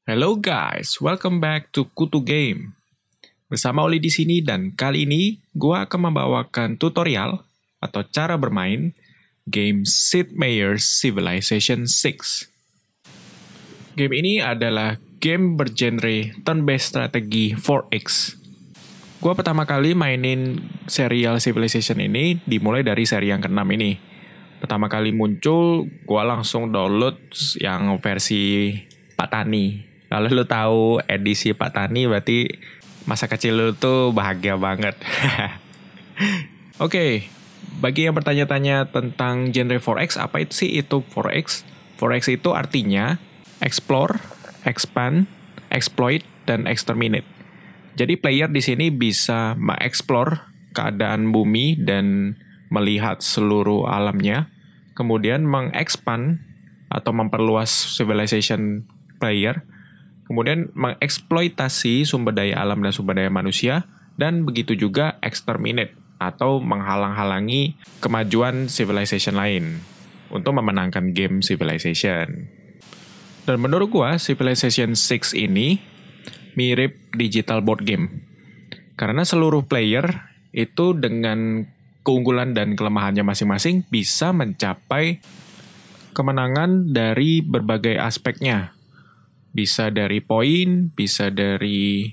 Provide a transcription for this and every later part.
Hello guys, welcome back to Kutu Game. Bersama Oli di sini dan kali ini gua akan membawakan tutorial atau cara bermain game Sid Meier's Civilization 6. Game ini adalah game bergenre turn-based strategi 4X. Gua pertama kali mainin serial Civilization ini dimulai dari seri yang ke-6 ini. Pertama kali muncul, gua langsung download yang versi Pak Tani. Kalau lu tahu edisi Pak Tani berarti masa kecil lu tuh bahagia banget. Oke, bagi yang bertanya-tanya tentang genre 4X, apa itu sih itu 4X? 4X itu artinya explore, expand, exploit, dan exterminate. Jadi player di sini bisa mengeksplor keadaan bumi dan melihat seluruh alamnya, kemudian mengexpand atau memperluas civilization player, kemudian mengeksploitasi sumber daya alam dan sumber daya manusia, dan begitu juga exterminate atau menghalang-halangi kemajuan civilization lain untuk memenangkan game Civilization. Dan menurut gua, Civilization 6 ini mirip digital board game. Karena seluruh player itu dengan keunggulan dan kelemahannya masing-masing bisa mencapai kemenangan dari berbagai aspeknya. Bisa dari poin, bisa dari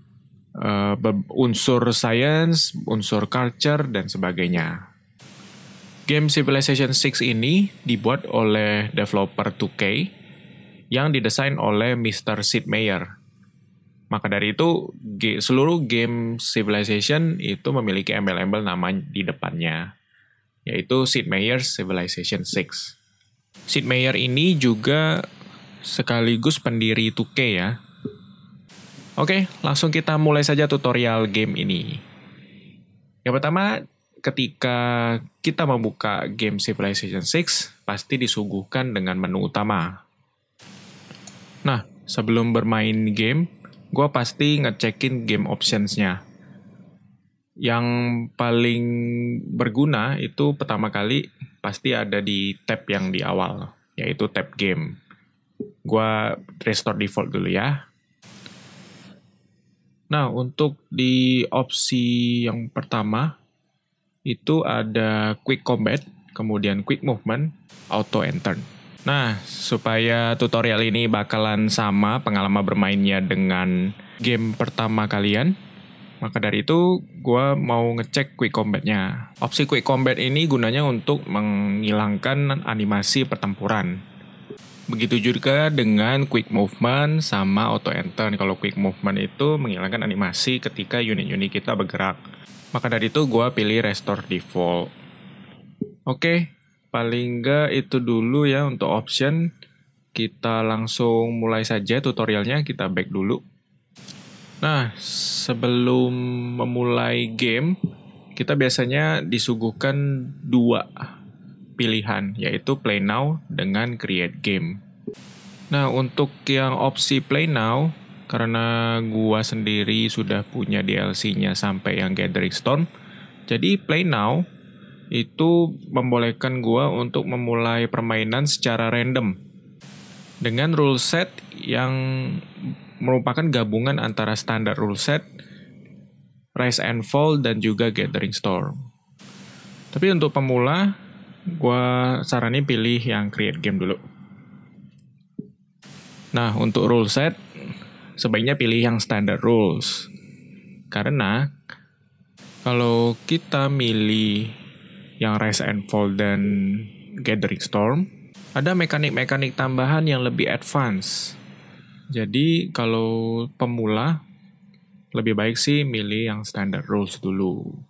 unsur science, unsur culture, dan sebagainya. Game Civilization 6 ini dibuat oleh developer 2K yang didesain oleh Mr. Sid Meier. Maka dari itu, seluruh game Civilization itu memiliki embel-embel nama di depannya, yaitu Sid Meier's Civilization 6. Sid Meier ini juga sekaligus pendiri 2K ya. Oke, langsung kita mulai saja tutorial game ini. Yang pertama, ketika kita membuka game Civilization 6, pasti disuguhkan dengan menu utama. Nah, sebelum bermain game, gue pasti ngecekin game options-nya. Yang paling berguna itu pertama kali pasti ada di tab yang di awal, yaitu tab game. Gua restore default dulu ya. Nah, untuk di opsi yang pertama, itu ada quick combat, kemudian quick movement, auto and turn. Nah, supaya tutorial ini bakalan sama pengalaman bermainnya dengan game pertama kalian, maka dari itu gua mau ngecek quick combat-nya. Opsi quick combat ini gunanya untuk menghilangkan animasi pertempuran. Begitu juga dengan quick movement sama auto enter. Kalau quick movement itu menghilangkan animasi ketika unit-unit kita bergerak. Maka dari itu gue pilih restore default. Oke, paling nggak itu dulu ya untuk option. Kita langsung mulai saja tutorialnya, kita back dulu. Nah, sebelum memulai game, kita biasanya disuguhkan dua pilihan, yaitu Play Now dengan Create Game. Nah, untuk yang opsi Play Now, karena gua sendiri sudah punya DLC-nya sampai yang Gathering Storm, jadi Play Now itu membolehkan gua untuk memulai permainan secara random dengan rule set yang merupakan gabungan antara standar rule set, Rise and Fall, dan juga Gathering Storm. Tapi untuk pemula, gue saranin pilih yang create game dulu. Nah, untuk rule set, sebaiknya pilih yang standard rules. Karena, kalau kita milih yang Rise and Fall dan Gathering Storm, ada mekanik-mekanik tambahan yang lebih advance. Jadi, kalau pemula, lebih baik sih milih yang standard rules dulu.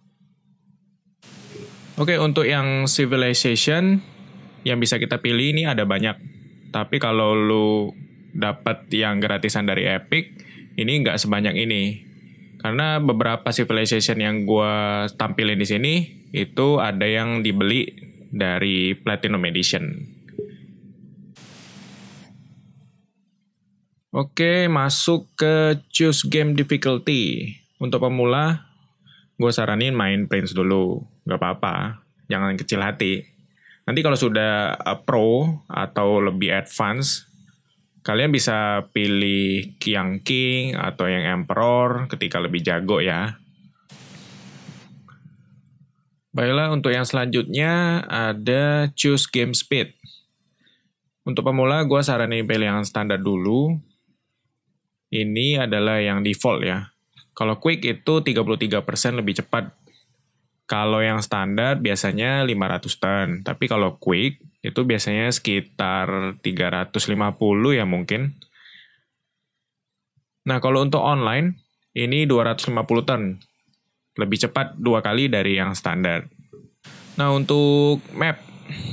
Oke, untuk yang Civilization yang bisa kita pilih ini ada banyak. Tapi kalau lu dapat yang gratisan dari Epic, ini nggak sebanyak ini. Karena beberapa Civilization yang gue tampilin di sini, itu ada yang dibeli dari Platinum Edition. Oke, masuk ke Choose Game Difficulty. Untuk pemula, gue saranin main Prince dulu. Gak apa-apa, jangan kecil hati. Nanti kalau sudah pro atau lebih advance, Kalian bisa pilih yang King atau yang Emperor ketika lebih jago ya. Baiklah, untuk yang selanjutnya ada Choose Game Speed. Untuk pemula, gue saranin pilih yang standar dulu. Ini adalah yang default ya. Kalau Quick itu 33% lebih cepat. Kalau yang standar biasanya 500 turn. Tapi kalau Quick itu biasanya sekitar 350 ya mungkin. Nah, kalau untuk online, ini 250 turn. Lebih cepat 2 kali dari yang standar. Nah, untuk map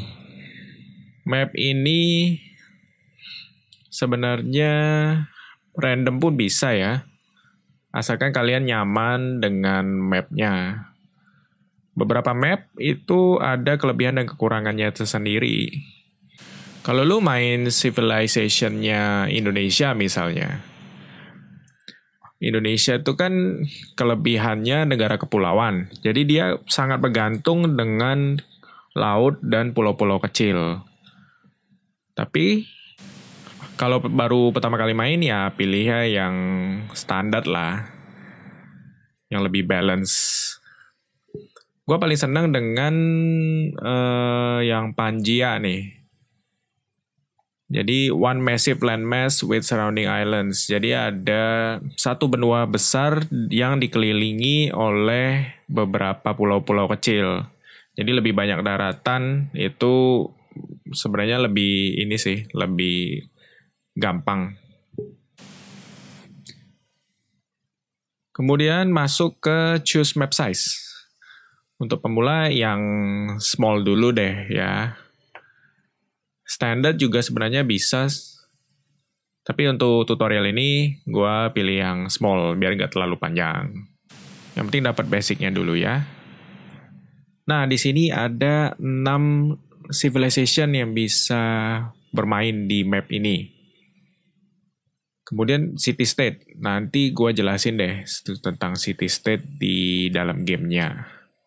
ini sebenarnya random pun bisa ya. Asalkan kalian nyaman dengan mapnya. Beberapa map itu ada kelebihan dan kekurangannya tersendiri. Kalau lu main Civilization-nya Indonesia misalnya, Indonesia itu kan kelebihannya negara kepulauan. Jadi dia sangat bergantung dengan laut dan pulau-pulau kecil. Tapi kalau baru pertama kali main ya pilih ya yang standar lah. Yang lebih balance. Gue paling senang dengan yang Pangaea nih. Jadi one massive landmass with surrounding islands. Jadi ada satu benua besar yang dikelilingi oleh beberapa pulau-pulau kecil. Jadi lebih banyak daratan, itu sebenarnya lebih ini sih, lebih gampang. Kemudian masuk ke choose map size. Untuk pemula yang small dulu deh ya. Standar juga sebenarnya bisa, tapi untuk tutorial ini gue pilih yang small biar nggak terlalu panjang. Yang penting dapat basicnya dulu ya. Nah, di sini ada 6 civilization yang bisa bermain di map ini. Kemudian city state, nanti gue jelasin deh tentang city state di dalam gamenya.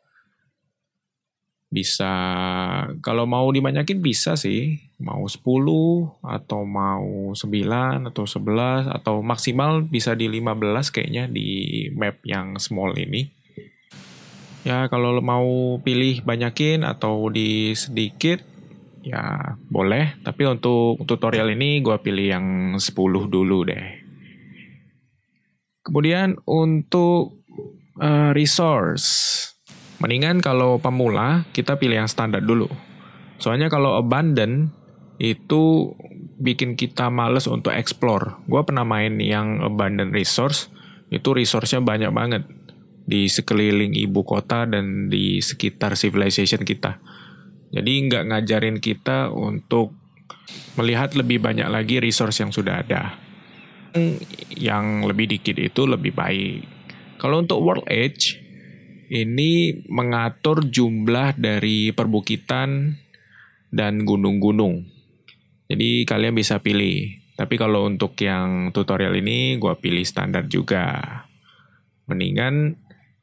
Bisa, kalau mau dibanyakin bisa sih, mau 10 atau mau 9 atau 11 atau maksimal bisa di 15 kayaknya di map yang small ini. Ya kalau mau pilih banyakin atau di sedikit ya boleh, tapi untuk tutorial ini gue pilih yang 10 dulu deh. Kemudian untuk resource, mendingan kalau pemula kita pilih yang standar dulu. Soalnya kalau abundant itu bikin kita males untuk explore. Gue pernah main yang abundant resource, itu resource-nya banyak banget di sekeliling ibu kota dan di sekitar civilization kita. Jadi nggak ngajarin kita untuk melihat lebih banyak lagi resource yang sudah ada. Yang lebih dikit itu lebih baik. Kalau untuk World Age, ini mengatur jumlah dari perbukitan dan gunung-gunung. Jadi kalian bisa pilih. Tapi kalau untuk yang tutorial ini, gue pilih standar juga. Mendingan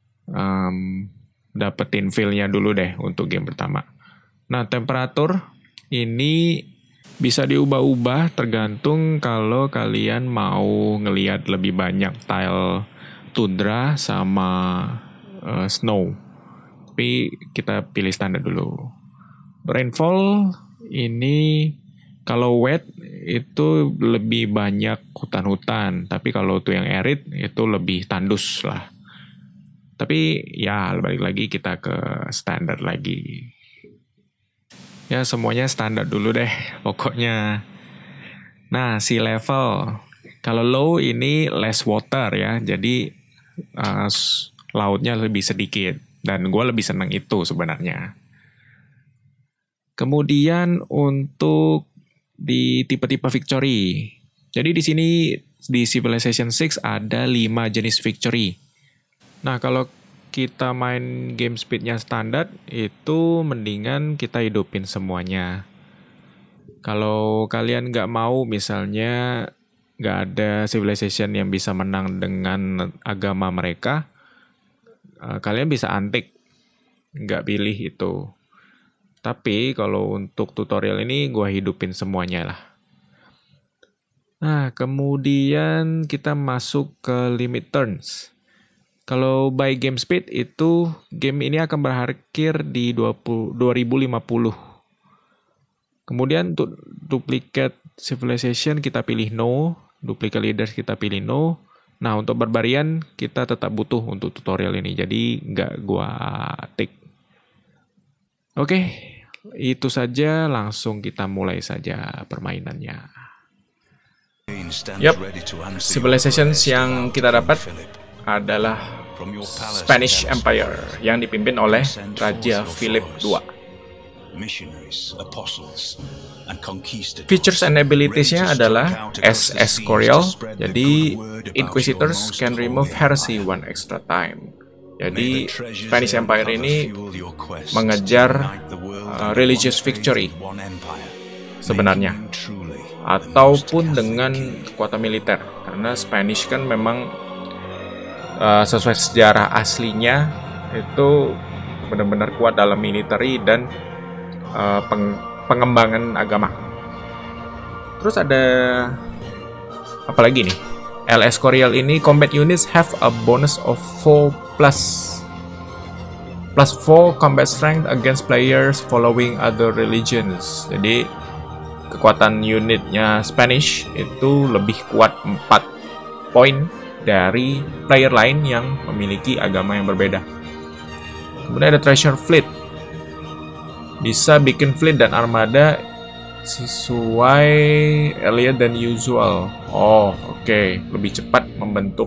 dapetin feel-nya dulu deh untuk game pertama. Nah, temperatur ini bisa diubah-ubah tergantung kalau kalian mau ngelihat lebih banyak tile tundra sama snow. Tapi kita pilih standar dulu. Rainfall ini kalau wet itu lebih banyak hutan-hutan, tapi kalau tuh yang arid itu lebih tandus lah. Tapi ya balik lagi kita ke standar lagi. Ya semuanya standar dulu deh pokoknya. Nah sea level, kalau low ini less water ya, jadi lautnya lebih sedikit. Dan gue lebih senang itu sebenarnya. Kemudian untuk di tipe-tipe victory. Jadi di sini di Civilization 6 ada 5 jenis victory. Nah, kalau kita main game speednya standar, itu mendingan kita hidupin semuanya. Kalau kalian nggak mau misalnya nggak ada civilization yang bisa menang dengan agama mereka, kalian bisa antik, nggak pilih itu. Tapi kalau untuk tutorial ini gue hidupin semuanya lah. Nah, kemudian kita masuk ke limit turns. Kalau by game speed itu game ini akan berakhir di 2050. Kemudian untuk duplicate civilization kita pilih no, duplicate leaders kita pilih no. Nah, untuk barbarian kita tetap butuh untuk tutorial ini, jadi nggak gua tick. Oke, itu saja, langsung kita mulai saja permainannya. Yap, civilizations yang kita dapat adalah Spanish Empire yang dipimpin oleh Raja Philip II. Features and abilities-nya adalah as Escorial, jadi Inquisitors can remove heresy one extra time. Jadi Spanish Empire ini mengejar religious victory sebenarnya, ataupun dengan kekuatan militer, karena Spanish kan memang sesuai sejarah aslinya itu benar-benar kuat dalam military dan pengembangan agama. Terus ada apa lagi nih? El Escorial ini combat units have a bonus of 4 plus 4 combat strength against players following other religions. Jadi kekuatan unitnya Spanish itu lebih kuat 4 poin dari player lain yang memiliki agama yang berbeda. Kemudian ada Treasure Fleet. Bisa bikin fleet dan armada sesuai earlier than usual. Oh, oke. Lebih cepat membentuk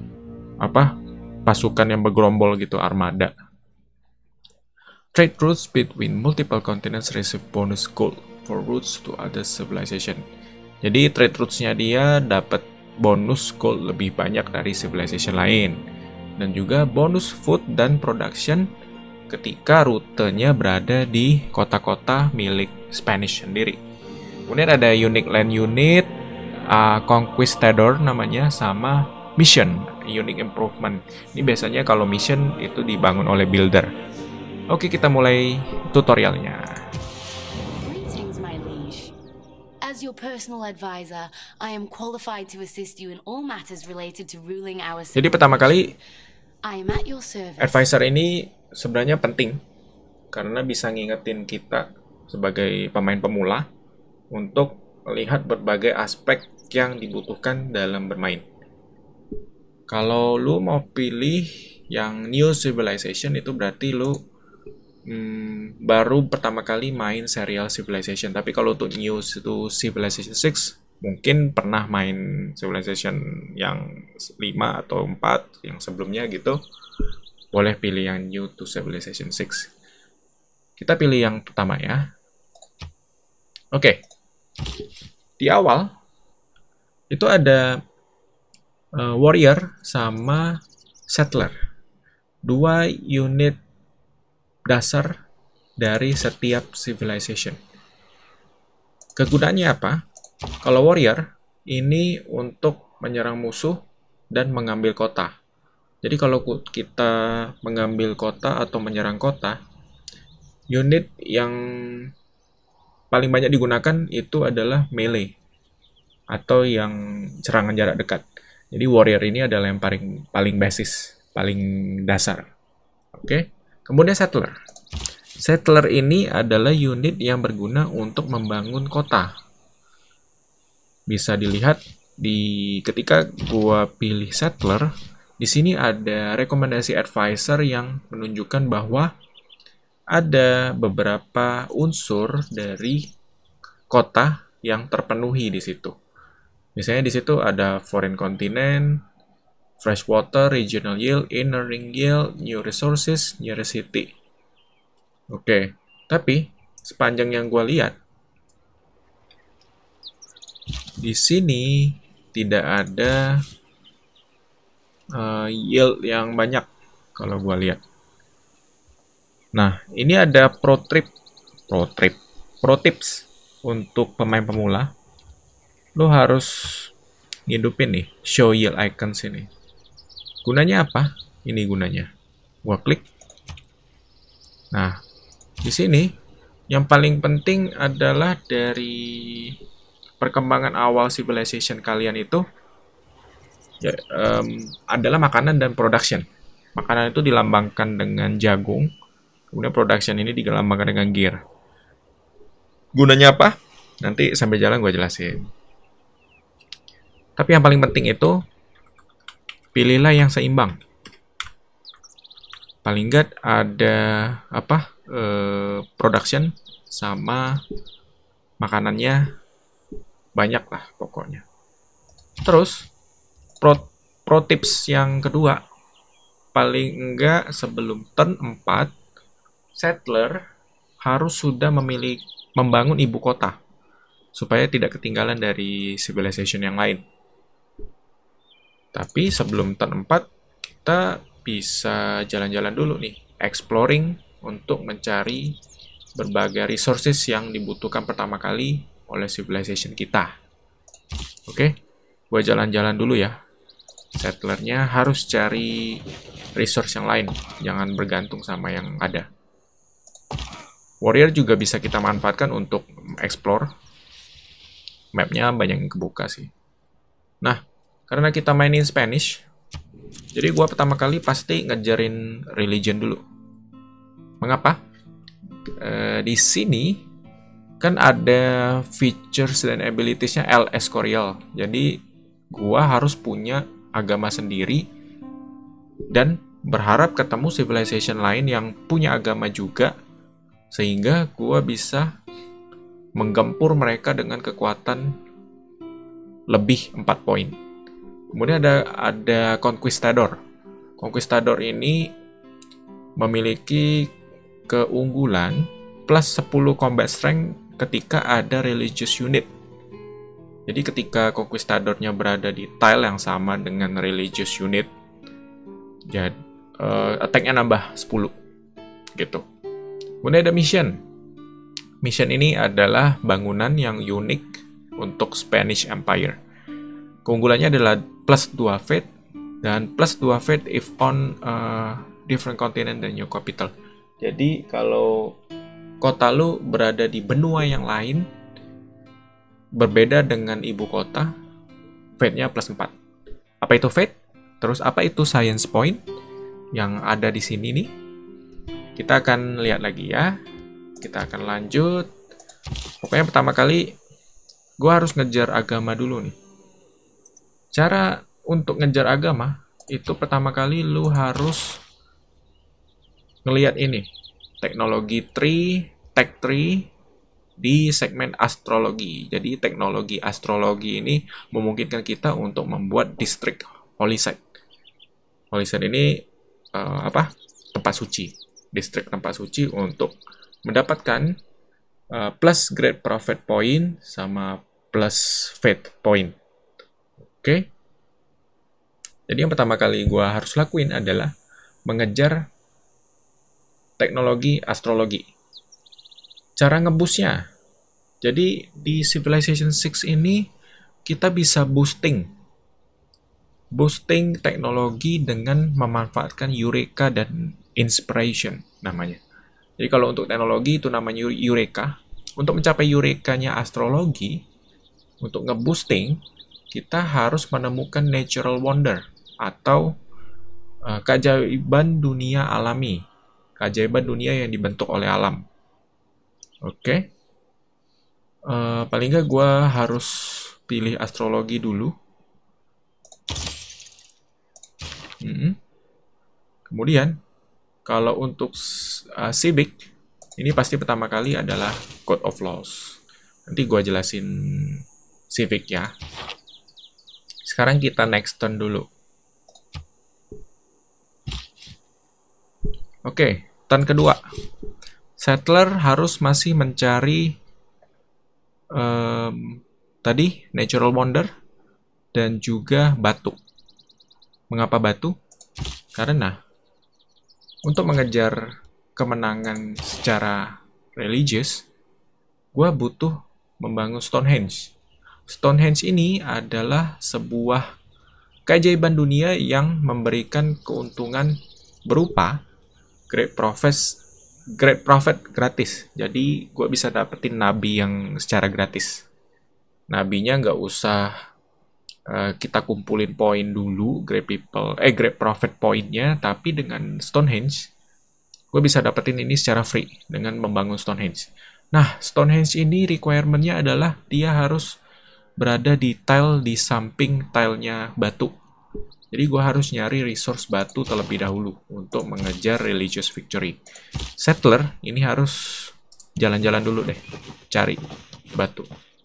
pasukan yang bergerombol gitu, armada. Trade routes between multiple continents receive bonus gold for routes to other civilization. Jadi trade routes-nya dia dapat bonus gold lebih banyak dari civilization lain, dan juga bonus food dan production ketika rutenya berada di kota-kota milik Spanish sendiri. Kemudian ada unique land unit, conquistador namanya, sama mission, unique improvement. Ini biasanya kalau mission itu dibangun oleh builder. Oke, kita mulai tutorialnya. As your personal advisor, I am qualified to assist you in all matters related to ruling our civilization. Jadi pertama kali I am at your service. Advisor ini sebenarnya penting karena bisa ngingetin kita sebagai pemain pemula untuk melihat berbagai aspek yang dibutuhkan dalam bermain. Kalau lu mau pilih yang New Civilization, itu berarti lu baru pertama kali main serial Civilization. Tapi kalau untuk New itu Civilization 6, mungkin pernah main Civilization yang 5 atau 4 yang sebelumnya gitu, boleh pilih yang New to Civilization 6. Kita pilih yang pertama ya. Oke. Di awal itu ada warrior sama settler. 2 unit dasar dari setiap civilization. Kegunaannya apa? Kalau warrior ini untuk menyerang musuh dan mengambil kota. Jadi kalau kita mengambil kota atau menyerang kota, unit yang paling banyak digunakan itu adalah melee atau yang serangan jarak dekat. Jadi warrior ini adalah yang paling basis, paling dasar. Oke. Kemudian settler. Settler ini adalah unit yang berguna untuk membangun kota. Bisa dilihat ketika gua pilih settler, di sini ada rekomendasi advisor yang menunjukkan bahwa ada beberapa unsur dari kota yang terpenuhi di situ. Misalnya di situ ada foreign continent, freshwater, regional yield, inner ring yield, new resources, nearest city. Oke, tapi sepanjang yang gua lihat, di sini tidak ada yield yang banyak kalau gua lihat. Nah, ini ada pro tips untuk pemain pemula. Lo harus ngidupin nih show yield icons ini. Gunanya apa? Ini gunanya. Gua klik. Nah, di sini yang paling penting adalah dari perkembangan awal civilization kalian itu ya, adalah makanan dan production. Makanan itu dilambangkan dengan jagung, kemudian production ini dilambangkan dengan gear. Gunanya apa? Nanti sambil jalan gue jelasin. Tapi yang paling penting itu, pilihlah yang seimbang. Paling nggak ada production sama makanannya banyak lah pokoknya. Terus pro tips yang kedua, paling enggak sebelum turn 4, settler harus sudah membangun ibu kota supaya tidak ketinggalan dari civilization yang lain. Tapi sebelum turn 4, kita bisa jalan-jalan dulu nih, exploring untuk mencari berbagai resources yang dibutuhkan pertama kali oleh civilization kita. Oke, gue jalan-jalan dulu ya. Settlernya harus cari resource yang lain, jangan bergantung sama yang ada. Warrior juga bisa kita manfaatkan untuk explore. Mapnya banyak yang kebuka sih. Nah, karena kita mainin Spanish, jadi gue pertama kali pasti ngejarin religion dulu. Mengapa? Di sini kan ada features dan abilitiesnya El Escorial. Jadi gue harus punya agama sendiri dan berharap ketemu civilization lain yang punya agama juga, sehingga gue bisa menggempur mereka dengan kekuatan lebih 4 poin. Kemudian ada Conquistador. Conquistador ini memiliki keunggulan plus 10 combat strength ketika ada religious unit. Jadi ketika Conquistadornya berada di tile yang sama dengan religious unit, jadi attack-nya nambah 10 gitu. Kemudian ada mission. Mission ini adalah bangunan yang unik untuk Spanish Empire. Keunggulannya adalah plus 2 faith dan plus 2 faith if on different continent than your capital. Jadi kalau kota lu berada di benua yang lain, berbeda dengan ibu kota, faith-nya plus 4. Apa itu faith? Terus apa itu science point yang ada di sini nih? Kita akan lihat lagi ya. Kita akan lanjut. Pokoknya pertama kali gue harus ngejar agama dulu nih. Cara untuk ngejar agama itu pertama kali lu harus ngelihat ini, teknologi tree, tech tree di segmen astrologi. Jadi teknologi astrologi ini memungkinkan kita untuk membuat distrik holy site. Holy site ini tempat suci, distrik tempat suci untuk mendapatkan plus great prophet point sama plus faith point. Oke. Jadi yang pertama kali gue harus lakuin adalah mengejar teknologi astrologi. Cara ngebusnya. Jadi di Civilization 6 ini kita bisa boosting teknologi dengan memanfaatkan Eureka dan Inspiration namanya. Jadi kalau untuk teknologi itu namanya Eureka. Untuk mencapai Eureka-nya astrologi, untuk nge-boosting, kita harus menemukan natural wonder atau keajaiban dunia alami. Keajaiban dunia yang dibentuk oleh alam. Oke. Paling nggak gue harus pilih astrologi dulu. Kemudian, kalau untuk civic, ini pasti pertama kali adalah Code of Laws. Nanti gue jelasin civic ya. Sekarang kita next turn dulu. Oke, turn kedua. Settler harus masih mencari tadi natural wonder dan juga batu. Mengapa batu? Karena untuk mengejar kemenangan secara religius, gue butuh membangun Stonehenge. Stonehenge ini adalah sebuah keajaiban dunia yang memberikan keuntungan berupa Great Prophet gratis. Jadi gue bisa dapetin nabi yang secara gratis. nabinya nggak usah kita kumpulin poin dulu, Great Prophet poinnya, tapi dengan Stonehenge, gue bisa dapetin ini secara free dengan membangun Stonehenge. Nah, Stonehenge ini requirement-nya adalah dia harus berada di tile di samping tilenya batu. Jadi gue harus nyari resource batu terlebih dahulu untuk mengejar religious victory. Settler ini harus jalan-jalan dulu deh, cari batu.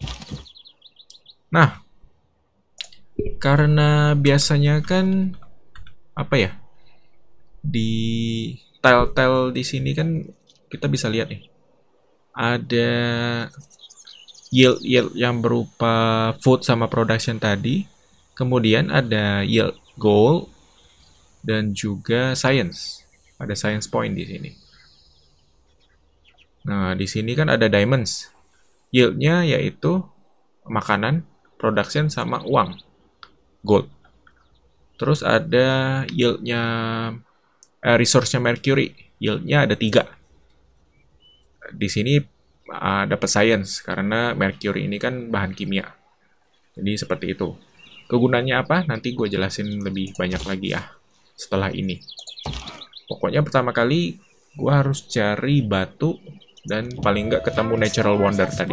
Nah, karena biasanya kan apa ya, di tile-tile di sini kan kita bisa lihat nih, ada yield yang berupa food sama production tadi, kemudian ada yield gold dan juga science. Ada science point di sini. Nah, di sini kan ada diamonds. Yieldnya yaitu makanan, production sama uang, gold. Terus ada yieldnya resource-nya mercury. Yieldnya ada 3. Di sini dapat science karena mercury ini kan bahan kimia. Jadi seperti itu. Kegunaannya apa? Nanti gue jelasin lebih banyak lagi ya setelah ini. Pokoknya pertama kali gue harus cari batu dan paling nggak ketemu natural wonder tadi.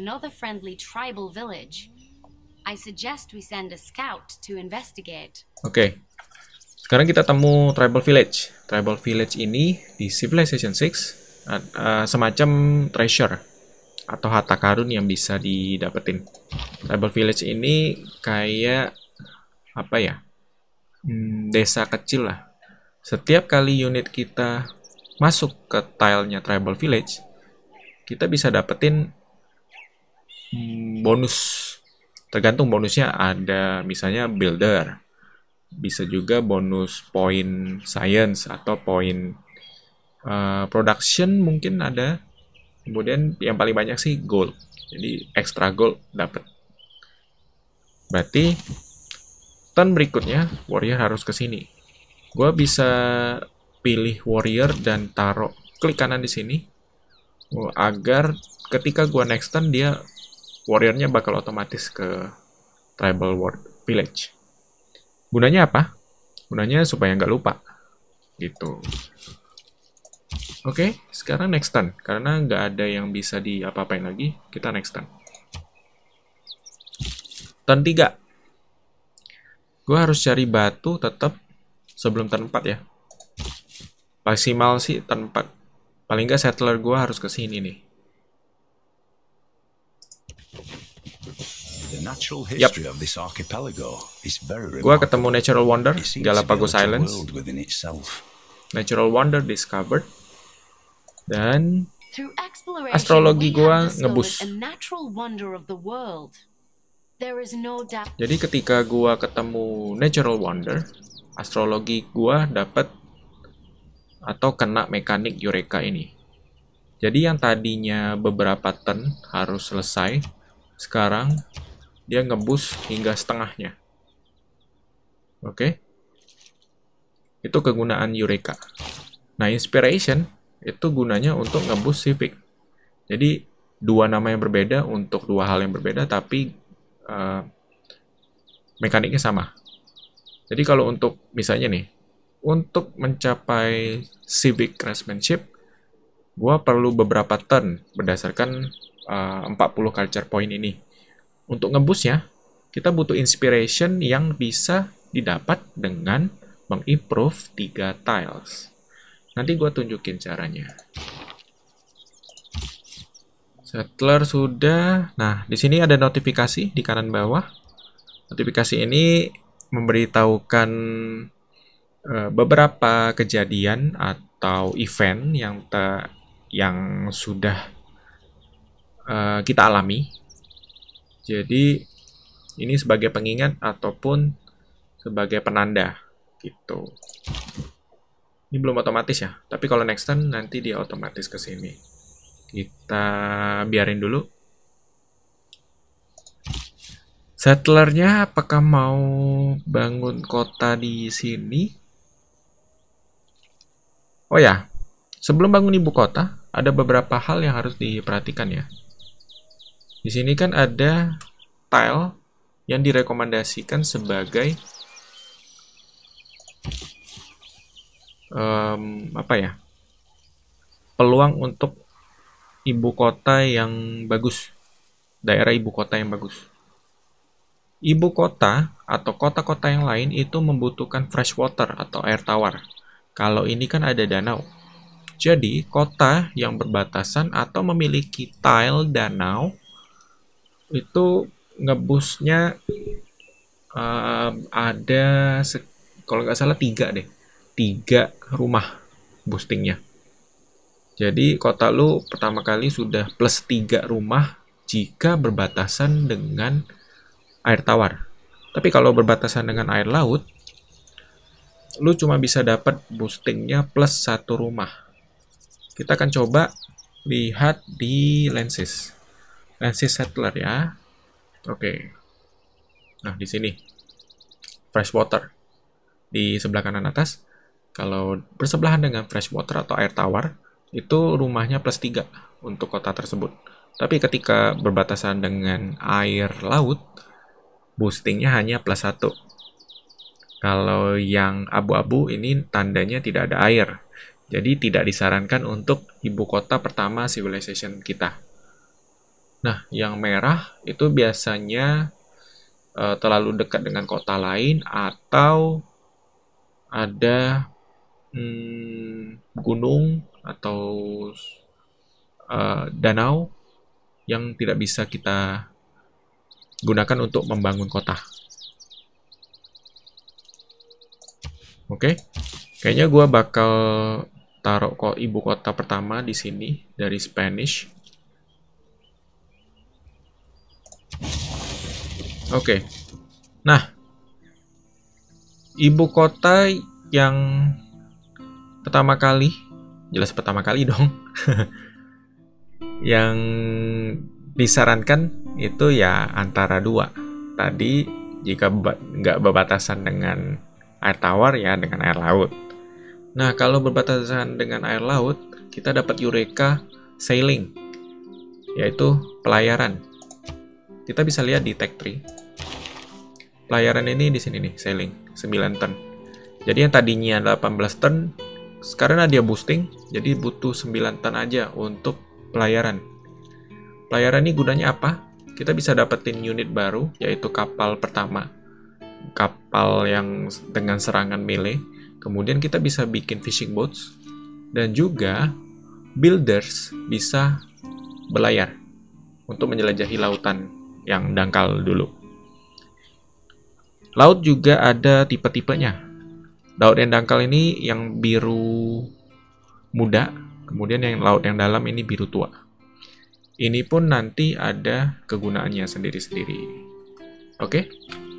Oke. Sekarang kita temu tribal village. Tribal village ini di Civilization 6 semacam treasure atau harta karun yang bisa didapetin. Tribal village ini kayak apa ya? Desa kecil lah. Setiap kali unit kita masuk ke tilenya tribal village, kita bisa dapetin bonus. Tergantung bonusnya, ada misalnya builder. Bisa juga bonus poin science atau poin production mungkin ada. Kemudian yang paling banyak sih gold. Jadi extra gold dapat. Berarti turn berikutnya warrior harus ke sini. Gua bisa pilih warrior dan taruh klik kanan di sini agar ketika gua next turn dia warriornya bakal otomatis ke tribal village. Gunanya apa? Gunanya supaya nggak lupa. Gitu. Oke, sekarang next turn. Karena nggak ada yang bisa diapa-apain lagi, kita next turn. Turn 3. Gue harus cari batu tetap sebelum turn 4 ya. Maksimal sih turn 4. Paling nggak settler gue harus ke sini nih. Yap. Gue ketemu Natural Wonder, Galapagos Islands. Natural Wonder discovered. Dan astrologi gue ngebus. Jadi ketika gue ketemu Natural Wonder, astrologi gue dapat atau kena mekanik Eureka ini. Jadi yang tadinya beberapa turn harus selesai, sekarang dia ngebus hingga setengahnya. Oke. Itu kegunaan Eureka. Nah, Inspiration itu gunanya untuk ngebus Civic. Jadi, dua nama yang berbeda untuk dua hal yang berbeda, tapi mekaniknya sama. Jadi, kalau untuk, misalnya nih, untuk mencapai Civic Craftsmanship, gua perlu beberapa turn berdasarkan 40 culture point ini. Untuk ngebusnya, kita butuh inspiration yang bisa didapat dengan mengimprove 3 tiles. Nanti gue tunjukin caranya. Settler sudah. Nah, di sini ada notifikasi di kanan bawah. Notifikasi ini memberitahukan beberapa kejadian atau event yang sudah kita alami. Jadi ini sebagai pengingat ataupun sebagai penanda gitu. Ini belum otomatis ya, tapi kalau next turn nanti dia otomatis ke sini. Kita biarin dulu. Settlernya apakah mau bangun kota di sini? Oh ya, sebelum bangun ibu kota, ada beberapa hal yang harus diperhatikan ya. Di sini kan ada tile yang direkomendasikan sebagai peluang untuk ibu kota yang bagus, daerah ibu kota yang bagus. Ibu kota atau kota-kota yang lain itu membutuhkan fresh water atau air tawar. Kalau ini kan ada danau. Jadi, kota yang berbatasan atau memiliki tile danau itu ngebusnya ada, kalau nggak salah 3 deh. 3 rumah boostingnya. Jadi, kota lu pertama kali sudah plus 3 rumah jika berbatasan dengan air tawar. Tapi kalau berbatasan dengan air laut, lu cuma bisa dapat boostingnya plus 1 rumah. Kita akan coba lihat di lenses settler ya. Oke. Nah, di sini fresh water di sebelah kanan atas. Kalau bersebelahan dengan fresh water atau air tawar, itu rumahnya plus 3 untuk kota tersebut. Tapi ketika berbatasan dengan air laut, boostingnya hanya plus 1. Kalau yang abu-abu ini tandanya tidak ada air. Jadi tidak disarankan untuk ibu kota pertama civilization kita. Nah, yang merah itu biasanya terlalu dekat dengan kota lain atau ada gunung atau danau yang tidak bisa kita gunakan untuk membangun kota. Oke, kayaknya gue bakal taruh ibu kota pertama di sini dari Spanish. Oke, nah ibu kota yang pertama kali, jelas pertama kali dong, yang disarankan itu ya antara 2. Tadi jika nggak berbatasan dengan air tawar ya dengan air laut. Nah, kalau berbatasan dengan air laut, kita dapat Eureka Sailing, yaitu pelayaran. Kita bisa lihat di tag tree. Pelayaran ini di sini nih, sailing, 9 turn. Jadi yang tadinya 18 turn, sekarang dia boosting, jadi butuh 9 turn aja untuk pelayaran. Pelayaran ini gunanya apa? Kita bisa dapetin unit baru, yaitu kapal pertama. Kapal yang dengan serangan melee. Kemudian kita bisa bikin fishing boats. Dan juga builders bisa berlayar untuk menjelajahi lautan yang dangkal dulu. Laut juga ada tipe-tipenya. Laut yang dangkal ini yang biru muda, kemudian yang laut yang dalam ini biru tua. Ini pun nanti ada kegunaannya sendiri-sendiri. Oke?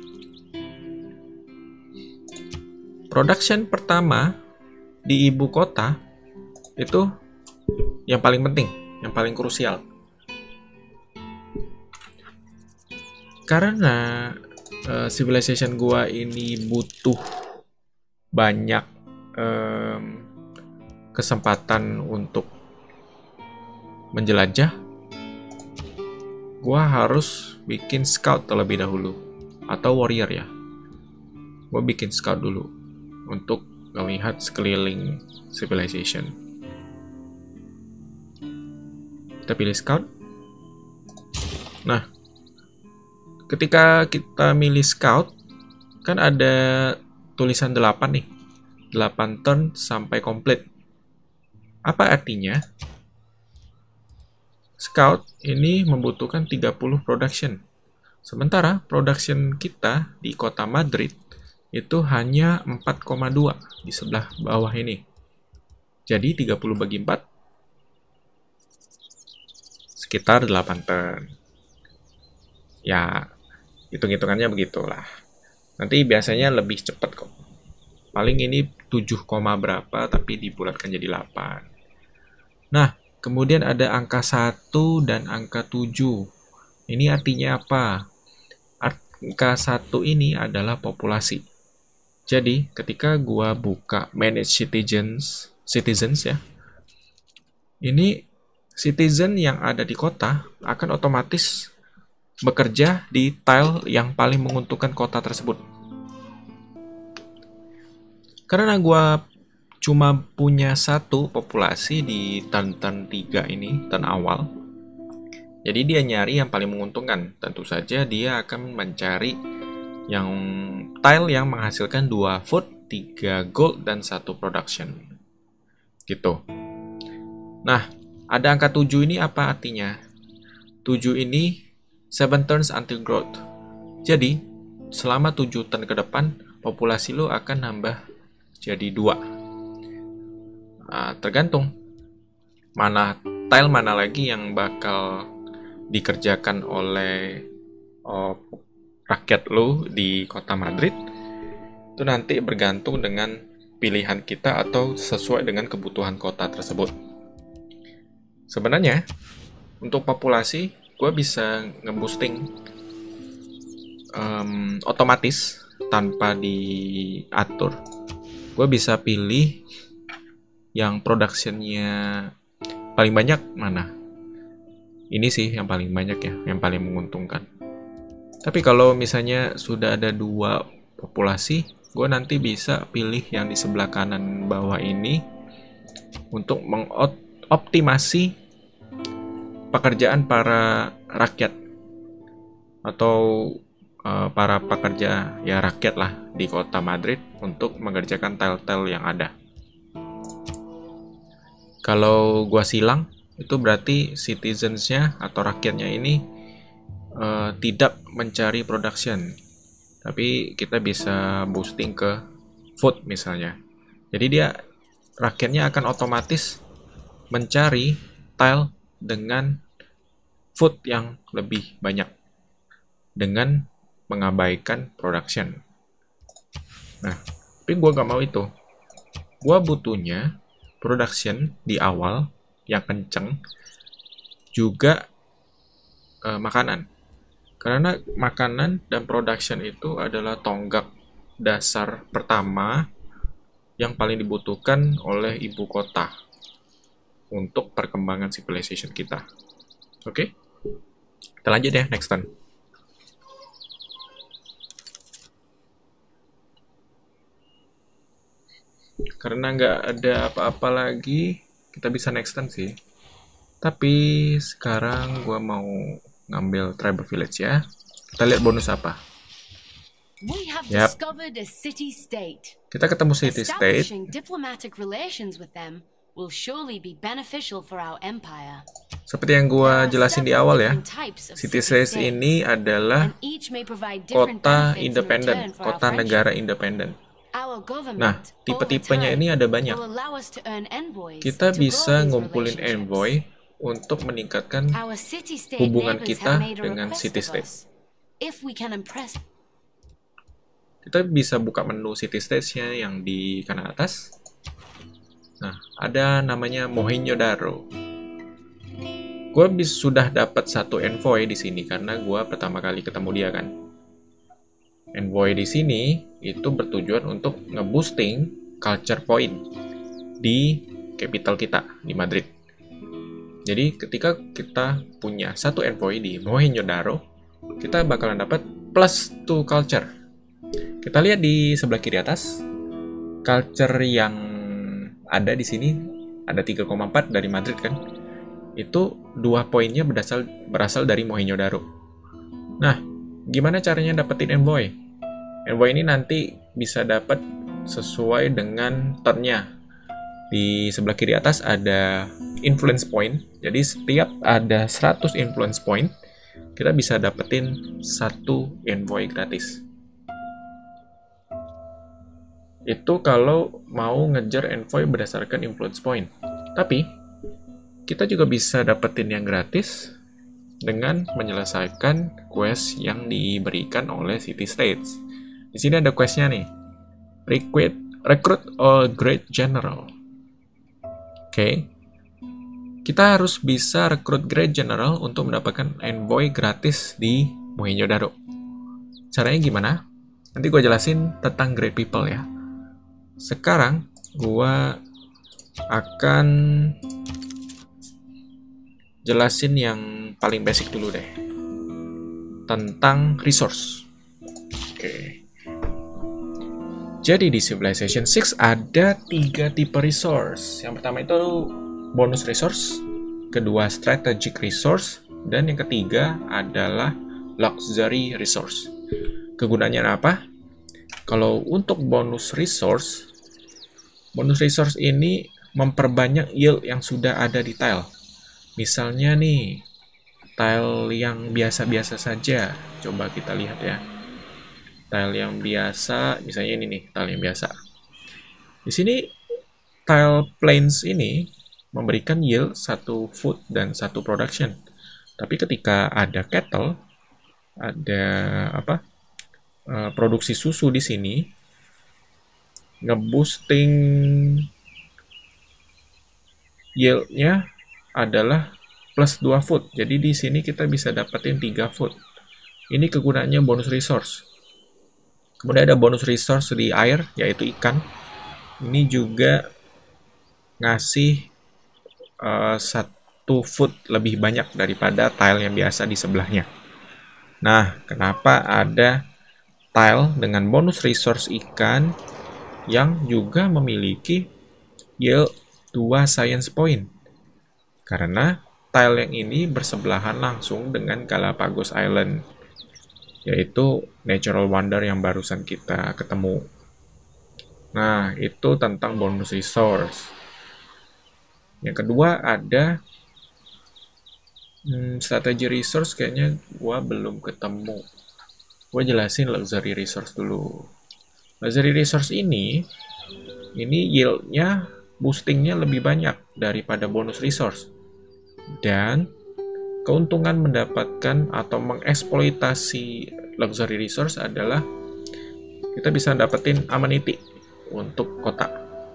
Production pertama di ibu kota itu yang paling penting, yang paling krusial. Karena civilization gua ini butuh banyak kesempatan untuk menjelajah, gua harus bikin scout terlebih dahulu atau warrior ya. Gua bikin scout dulu untuk melihat sekeliling civilization. Kita pilih scout. Nah, ketika kita milih scout, kan ada tulisan 8 nih. 8 turn sampai komplit. Apa artinya? Scout ini membutuhkan 30 production. Sementara production kita di kota Madrid itu hanya 4,2 di sebelah bawah ini. Jadi 30 bagi 4 sekitar 8 turn. Ya, hitung-hitungannya begitulah. Nanti biasanya lebih cepat kok. Paling ini 7, berapa tapi dibulatkan jadi 8. Nah, kemudian ada angka 1 dan angka 7. Ini artinya apa? Angka 1 ini adalah populasi. Jadi, ketika gua buka manage citizens ya. Ini citizen yang ada di kota akan otomatis bekerja di tile yang paling menguntungkan kota tersebut. Karena gue cuma punya satu populasi di turn 3 ini, turn awal. Jadi dia nyari yang paling menguntungkan. Tentu saja dia akan mencari yang tile yang menghasilkan 2 food, 3 gold, dan 1 production. Gitu. Nah, ada angka 7 ini apa artinya? 7 ini 7 turns until growth. Jadi, selama 7 turn ke depan, populasi lo akan nambah jadi 2. Nah, tergantung tile mana lagi yang bakal dikerjakan oleh rakyat lo di kota Madrid. Itu nanti bergantung dengan pilihan kita atau sesuai dengan kebutuhan kota tersebut. Sebenarnya, untuk populasi, gue bisa nge-boosting otomatis tanpa diatur. Gue bisa pilih yang production-nya paling banyak mana. Ini sih yang paling banyak ya, yang paling menguntungkan. Tapi kalau misalnya sudah ada 2 populasi, gue nanti bisa pilih yang di sebelah kanan bawah ini untuk mengoptimasi pekerjaan para rakyat atau para pekerja ya rakyat lah di kota Madrid untuk mengerjakan tile-tile yang ada. Kalau gua silang, itu berarti citizens-nya atau rakyatnya ini tidak mencari production, tapi kita bisa boosting ke food misalnya. Jadi rakyatnya akan otomatis mencari tile dengan food yang lebih banyak dengan mengabaikan production. Nah, tapi gue gak mau itu. Gue butuhnya production di awal yang kenceng, juga makanan. Karena makanan dan production itu adalah tonggak dasar pertama yang paling dibutuhkan oleh ibu kota untuk perkembangan civilization kita. Oke? Kita lanjut ya, next turn. Karena nggak ada apa-apa lagi, kita bisa next turn sih. Tapi sekarang gue mau ngambil tribal village ya. Kita lihat bonus apa. Yap. Kita ketemu city state. Seperti yang gue jelasin di awal ya, city states ini adalah kota independen, kota negara independen. Nah, tipe-tipenya ini ada banyak. Kita bisa ngumpulin envoy untuk meningkatkan hubungan kita dengan city-state. Kita bisa buka menu city-states-nya yang di kanan atas. Nah, ada namanya Mohenjo-daro. Gue sudah dapat 1 envoy di sini karena gue pertama kali ketemu dia kan. Envoy di sini itu bertujuan untuk nge-boosting culture point di capital kita, di Madrid. Jadi ketika kita punya 1 envoy di Mohenjo-daro, kita bakalan dapat plus 2 culture. Kita lihat di sebelah kiri atas, culture yang ada di sini ada 3,4 dari Madrid kan. Itu 2 poinnya berasal dari Mohenjo-daro. Nah, gimana caranya dapetin envoy? Envoy ini nanti bisa dapat sesuai dengan turn-nya. Di sebelah kiri atas ada influence point. Jadi setiap ada 100 influence point, kita bisa dapetin 1 envoy gratis. Itu kalau mau ngejar envoy berdasarkan influence point. Tapi kita juga bisa dapetin yang gratis dengan menyelesaikan quest yang diberikan oleh city states. Di sini ada questnya nih, recruit a great general. Oke, kita harus bisa rekrut great general untuk mendapatkan envoy gratis di Mohenjo-daro. Caranya gimana? Nanti gue jelasin tentang great people ya. Sekarang gue akan jelasin yang paling basic dulu deh. tentang resource. Oke. Jadi di Civilization 6 ada 3 tipe resource. Yang pertama itu bonus resource, kedua strategic resource, dan yang ketiga adalah luxury resource. Kegunaannya apa? Kalau untuk bonus resource ini memperbanyak yield yang sudah ada di tile. Misalnya nih, tile yang biasa-biasa saja. Coba kita lihat ya. Tile yang biasa, misalnya ini nih, tile yang biasa. Di sini, tile plains ini memberikan yield 1 food dan 1 production. Tapi ketika ada cattle, ada produksi susu di sini, nge-boosting yield-nya adalah plus 2 food. Jadi di sini kita bisa dapetin 3 food. Ini kegunaannya bonus resource. Kemudian ada bonus resource di air, yaitu ikan. Ini juga ngasih 1 food lebih banyak daripada tile yang biasa di sebelahnya. Nah, kenapa ada tile dengan bonus resource ikan yang juga memiliki yield 2 science point? Karena tile yang ini bersebelahan langsung dengan Galapagos Island, yaitu natural wonder yang barusan kita ketemu. Nah, itu tentang bonus resource. Yang kedua ada strategi resource, kayaknya gua belum ketemu. Gua jelasin luxury resource dulu. Luxury resource ini yield-nya, boosting-nya lebih banyak daripada bonus resource. Dan keuntungan mendapatkan atau mengeksploitasi luxury resource adalah kita bisa dapetin amenity untuk kota.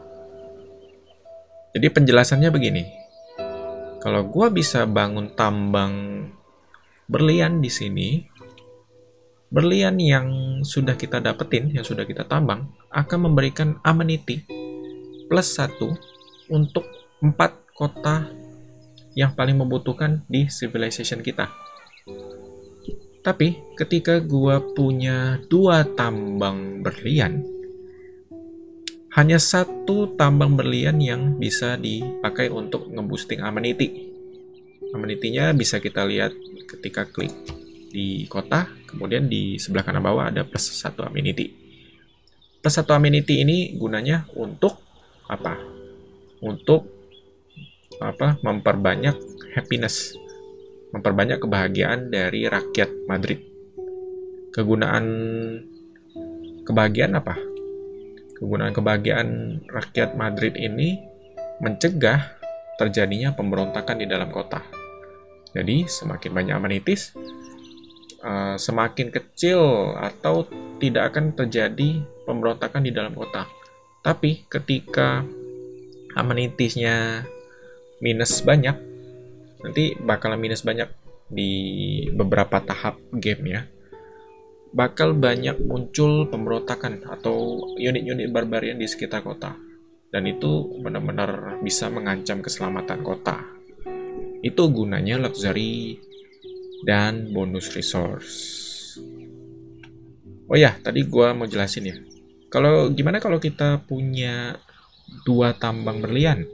Jadi penjelasannya begini. Kalau gua bisa bangun tambang berlian di sini, berlian yang sudah kita dapetin, yang sudah kita tambang, akan memberikan amenity plus 1 untuk 4 kota yang paling membutuhkan di civilization kita. Tapi ketika gua punya 2 tambang berlian, hanya 1 tambang berlian yang bisa dipakai untuk nge-boosting amenity. Amenity-nya bisa kita lihat ketika klik di kota, kemudian di sebelah kanan bawah ada plus 1 amenity. Plus 1 amenity ini gunanya untuk apa? Untuk memperbanyak happiness, memperbanyak kebahagiaan dari rakyat Madrid. Kegunaan kebahagiaan apa? Kegunaan kebahagiaan rakyat Madrid ini mencegah terjadinya pemberontakan di dalam kota. Jadi semakin banyak amenities, semakin kecil atau tidak akan terjadi pemberontakan di dalam kota. Tapi ketika amenitiesnya minus banyak, nanti bakalan minus banyak di beberapa tahap game ya. Bakal banyak muncul pemberontakan atau unit-unit barbarian di sekitar kota. Dan itu benar-benar bisa mengancam keselamatan kota. Itu gunanya luxury dan bonus resource. Oh ya, tadi gua mau jelasin ya. Gimana kalau kita punya 2 tambang berlian?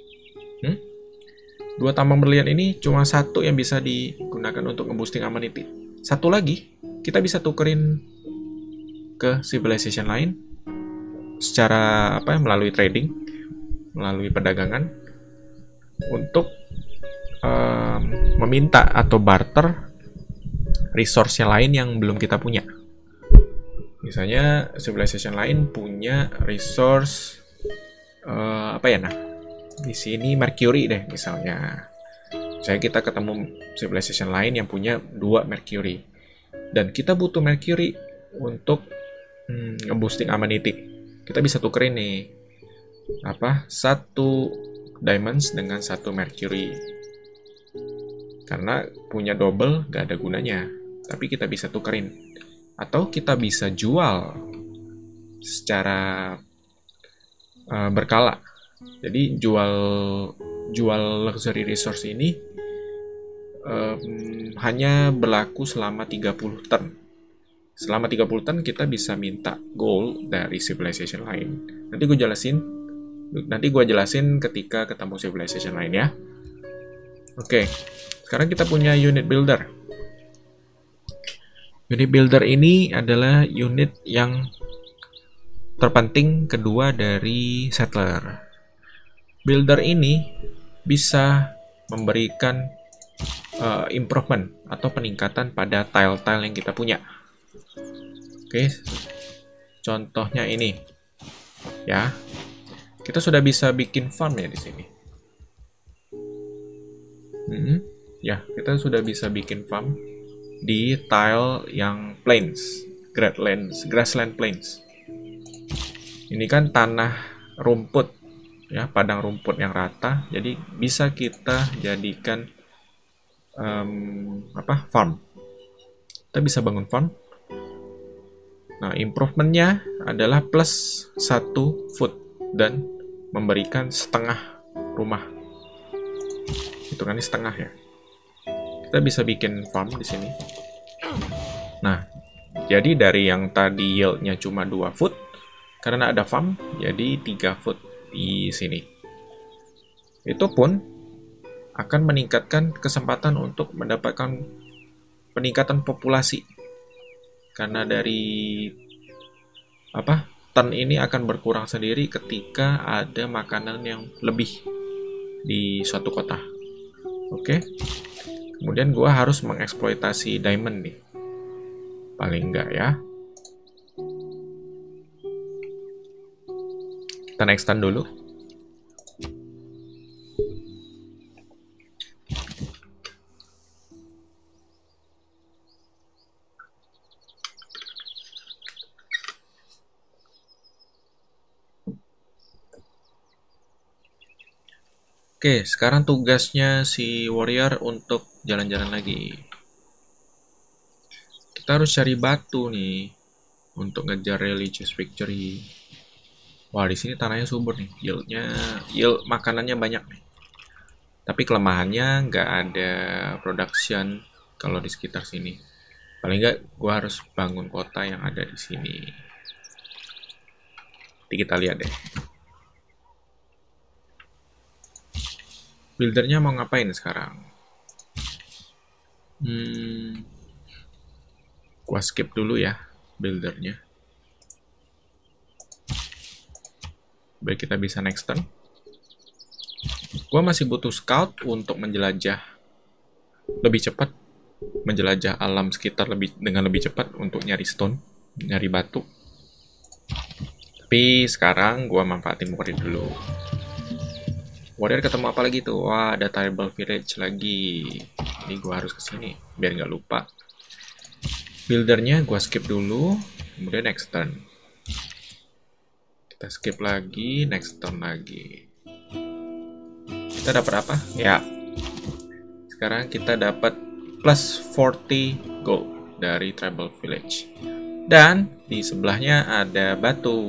2 tambang berlian ini cuma 1 yang bisa digunakan untuk nge-boosting amenity. 1 lagi kita bisa tukerin ke civilization lain secara melalui trading, melalui perdagangan untuk meminta atau barter resource yang lain yang belum kita punya. Misalnya civilization lain punya resource di sini Mercury deh misalnya. Saya kita ketemu civilization lain yang punya 2 Mercury. Dan kita butuh Mercury untuk nge-boosting amenity. Kita bisa tukerin nih 1 diamonds dengan 1 Mercury. Karena punya double gak ada gunanya. Tapi kita bisa tukerin. Atau kita bisa jual secara berkala. Jadi jual luxury resource ini hanya berlaku selama 30 turn. Selama 30 turn kita bisa minta gold dari civilization lain. Nanti gue jelasin ketika ketemu civilization lain ya. Oke, sekarang kita punya unit builder. Unit builder ini adalah unit yang terpenting kedua dari settler. Builder ini bisa memberikan improvement atau peningkatan pada tile-tile yang kita punya. Oke, contohnya ini, ya. Kita sudah bisa bikin farm ya di sini. Ya, kita sudah bisa bikin farm di tile yang plains, grassland plains. Ini kan tanah rumput, ya, padang rumput yang rata. Jadi bisa kita jadikan farm. Kita bisa bangun farm. Nah, improvementnya adalah plus 1 foot dan memberikan setengah rumah. Hitungannya setengah ya. Kita bisa bikin farm di sini. Nah, jadi dari yang tadi yield-nya cuma 2 foot, karena ada farm, jadi 3 foot di sini. Itu pun akan meningkatkan kesempatan untuk mendapatkan peningkatan populasi. Karena dari turn ini akan berkurang sendiri ketika ada makanan yang lebih di suatu kota. Oke. Kemudian gua harus mengeksploitasi diamond nih. Paling enggak ya. Kita next turn dulu. Oke, sekarang tugasnya si warrior untuk jalan-jalan lagi. Kita harus cari batu nih untuk ngejar religious victory. Wah, di sini tanahnya subur nih, yield makanannya banyak nih. Tapi kelemahannya nggak ada production kalau di sekitar sini. Paling nggak, gue harus bangun kota yang ada di sini. Nanti kita lihat deh. Buildernya mau ngapain sekarang? Gua skip dulu ya buildernya. Baik, kita bisa next turn. Gua masih butuh scout untuk menjelajah lebih cepat, menjelajah alam sekitar dengan lebih cepat untuk nyari stone, nyari batu. Tapi sekarang gua manfaatin warrior dulu. Warrior ketemu apa lagi tuh? Wah, ada tribal village lagi. Ini gua harus kesini biar nggak lupa. Buildernya gua skip dulu, kemudian next turn. Kita skip lagi, next turn lagi. Kita dapat apa? Ya. Sekarang kita dapat plus 40 gold dari tribal village. Dan di sebelahnya ada batu.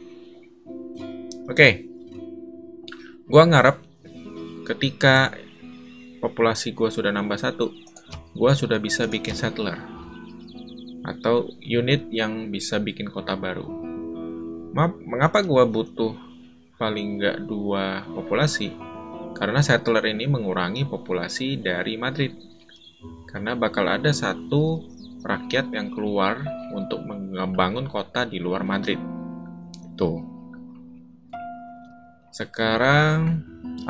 Oke. Gua ngarep ketika populasi gua sudah nambah 1, gua sudah bisa bikin settler atau unit yang bisa bikin kota baru. Mengapa gua butuh paling nggak 2 populasi? Karena settler ini mengurangi populasi dari Madrid. Karena bakal ada 1 rakyat yang keluar untuk membangun kota di luar Madrid. Tuh. Sekarang